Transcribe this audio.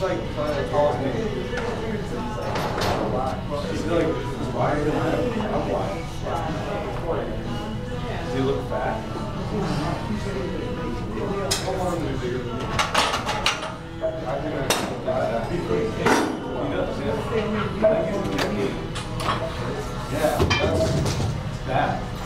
like kind of tall as me. He's like wider than I'm wide. Does he look fat? I want him to be bigger than me. I think I can buy that. He does, yeah. Yeah, that's bad.